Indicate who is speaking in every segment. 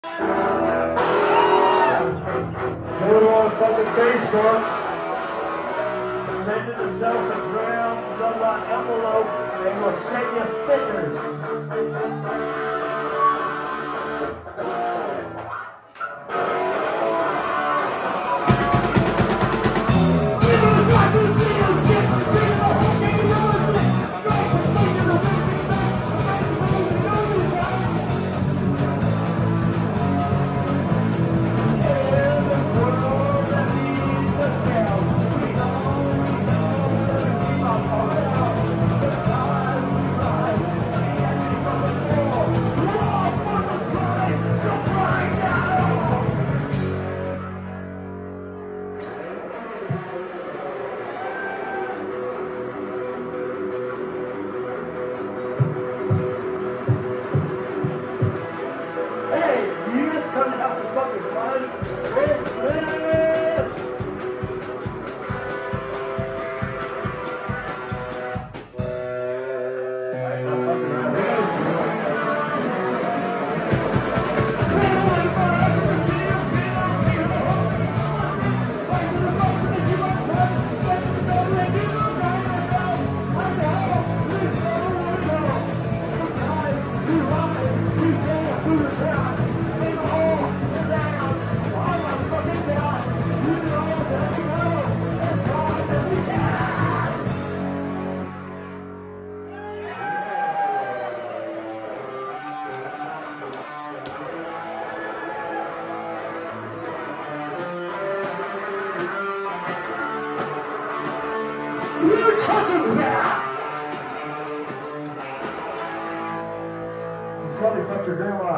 Speaker 1: Go to our fucking Facebook. Send it to self-and-drown envelope and we'll send you stickers. Come to have some fucking fun. You cousin cat! You probably fucked your grandma.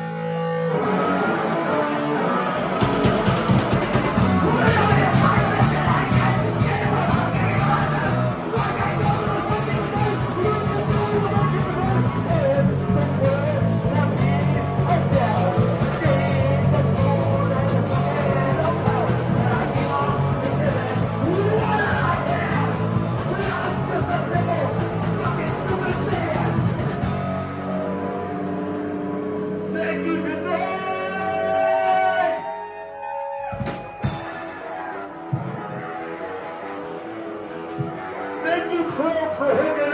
Speaker 1: Thank you, good night! Thank you, Trump, for hanging